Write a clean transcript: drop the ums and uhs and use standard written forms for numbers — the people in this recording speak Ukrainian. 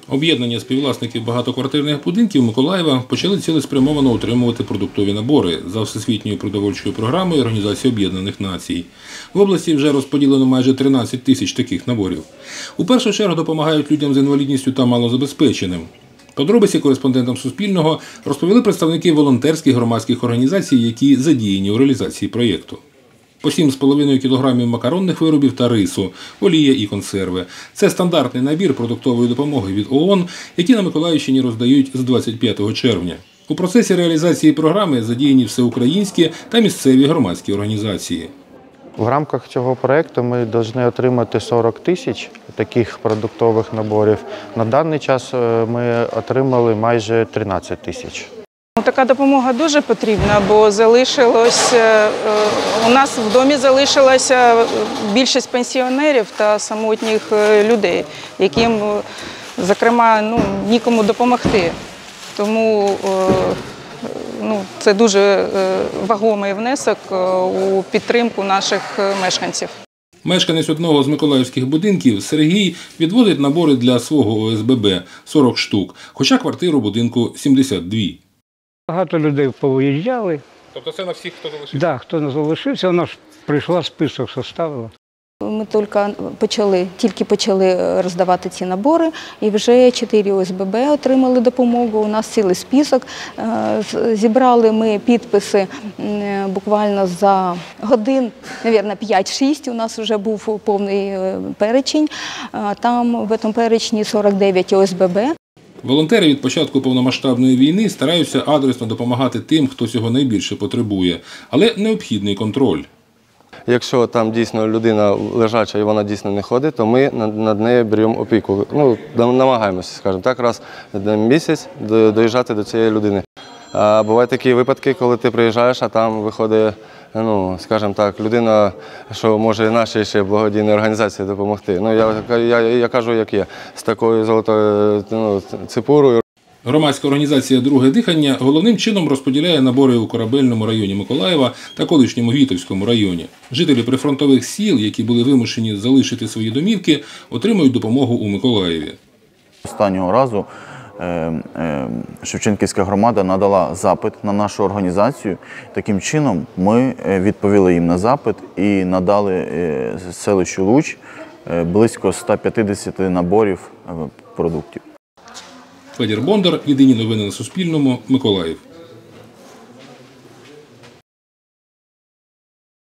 Об'єднання співвласників багатоквартирних будинків Миколаєва почали цілеспрямовано отримувати продуктові набори за Всесвітньою продовольчою програмою Організації Об'єднаних Націй. В області вже розподілено майже 13 тисяч таких наборів. У першу чергу допомагають людям з інвалідністю та малозабезпеченим. Подробиці кореспондентам Суспільного розповіли представники волонтерських громадських організацій, які задіяні у реалізації проєкту. По 7,5 кілограмів макаронних виробів та рису, олія і консерви. Це стандартний набір продуктової допомоги від ООН, які на Миколаївщині роздають з 25 червня. У процесі реалізації програми задіяні всеукраїнські та місцеві громадські організації. В рамках цього проєкту ми повинні отримати 40 тисяч таких продуктових наборів. На даний час ми отримали майже 13 тисяч. Така допомога дуже потрібна, бо у нас в домі залишилася більшість пенсіонерів та самотніх людей, яким, зокрема, нікому допомогти. Тому це дуже вагомий внесок у підтримку наших мешканців. Мешканець одного з миколаївських будинків Сергій відвозить набори для свого ОСББ – 40 штук, хоча квартиру будинку – 72. Багато людей повиїжджали. Тобто це на всіх, хто залишився? Так, хто не залишився, вона ж прийшла, список составила. Ми тільки почали роздавати ці набори, і вже 4 ОСББ отримали допомогу. У нас цілий список. Зібрали ми підписи буквально за годин, мабуть, 5-6. У нас вже був повний перечень. Там в цьому перечні 49 ОСББ. Волонтери від початку повномасштабної війни стараються адресно допомагати тим, хто цього найбільше потребує. Але необхідний контроль. Якщо там дійсно людина лежача і вона дійсно не ходить, то ми над нею беремо опіку. Намагаємося, скажімо так, раз на місяць доїжджати до цієї людини. А бувають такі випадки, коли ти приїжджаєш, а там виходить, скажімо так, людина, що може нашій ще благодійній організації допомогти. Я кажу, як є, з такою золотою цепурою. Громадська організація «Друге дихання» головним чином розподіляє набори у Корабельному районі Миколаєва та колишньому Вітовському районі. Жителі прифронтових сіл, які були вимушені залишити свої домівки, отримують допомогу у Миколаєві. Останнього разу Шевченківська громада надала запит на нашу організацію. Таким чином ми відповіли їм на запит і надали селищу Луч близько 150 наборів продуктів. Федір Бондар, єдині новини на Суспільному, Миколаїв.